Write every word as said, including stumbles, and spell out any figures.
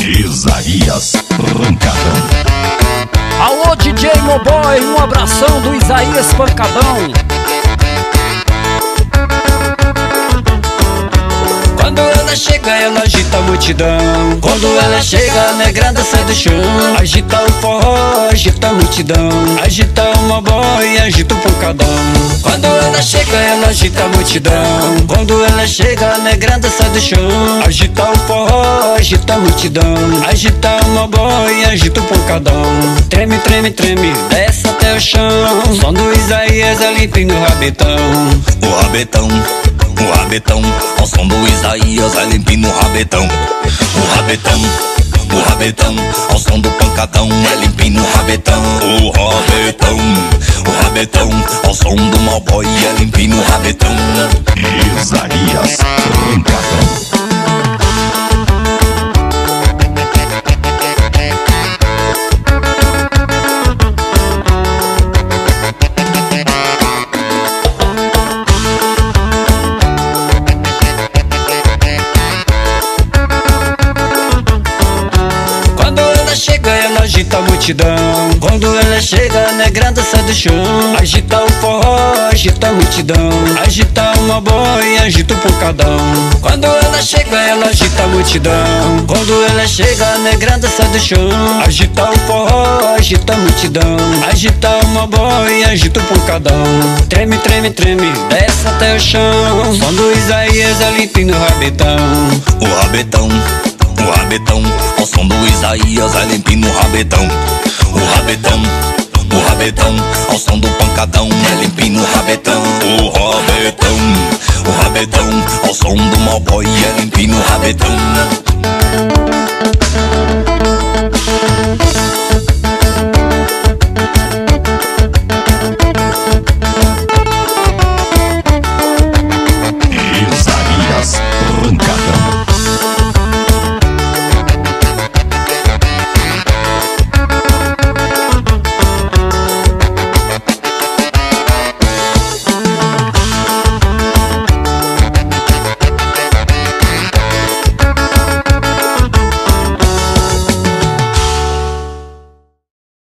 Isaías Pancadão. Alô, D J Moboy, um abração do Isaías Pancadão. Quando ela chega, ela agita a multidão. Quando ela chega, a negrada sai do chão. Agita o forró, agita a multidão. Agita o moboy, agita o pancadão. Quando ela chega, ela agita a multidão. Quando ela chega, a negrada sai do chão. Agita o forró, agita a multidão. Agita o moboy, agita o pancadão. Treme, treme, treme, desce até o chão. Som do Isaías é limpinho o rabetão. O rabetão, o rabetão, ao som do Isaías é limpinho o rabetão. O rabetão, o rabetão, ao som do pancadão é limpinho o rabetão. O rabetão, o rabetão, ao som do malboy é limpinho o rabetão. Isaías Pancadão. Agita a multidão. Quando ela chega, a negrada sai do chão. Agita o forró, agita a multidão. Agita o moboy, agita o pancadão. Quando ela chega, ela agita a multidão. Quando ela chega, a negrada sai do chão. Agita o forró, agita a multidão. Agita o moboy, agita o pancadão. Treme, treme, treme, desce até o chão. Som do Isaías é limpinho o rabetão. O rabetão, o rabetão, ao som do Isaías é limpinho o rabetão. O rabetão, o rabetão, ao som do pancadão é limpinho o rabetão. O rabetão, o rabetão, ao som do malboy é limpinho o rabetão.